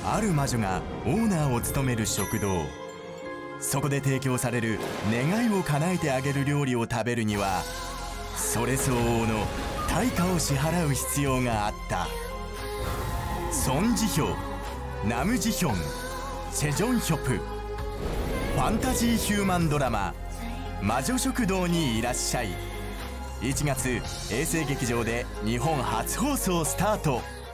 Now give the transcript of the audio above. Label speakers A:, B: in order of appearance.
A: ある魔女がオーナーを務める食堂。そこで提供される願いを叶えてあげる料理を食べるには、それ相応の対価を支払う必要があった。ソン・ジヒョウ、ナム・ジヒョン、チェ・ジョンヒョプ。ファンタジーヒューマンドラマ「魔女食堂にいらっしゃい」。1月衛星劇場で日本初放送スタート。